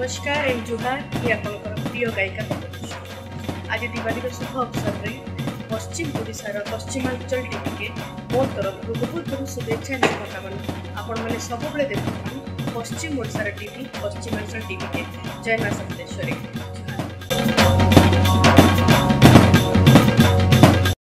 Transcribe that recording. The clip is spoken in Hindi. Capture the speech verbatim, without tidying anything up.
नमस्कार एंड जुहार ये आपंकर प्रिय गायिका तपु। आज दिवाली शुभ अवसर में पश्चिम ओडिशार पश्चिमांचल टीवी के मो तरफ बहुत बहुत शुभेच्छा शुभकामना। आपण मैंने सब देखते पश्चिम ओडिशार टीवी पश्चिमांचल टीवी के जय मां सप्तेश्वरी।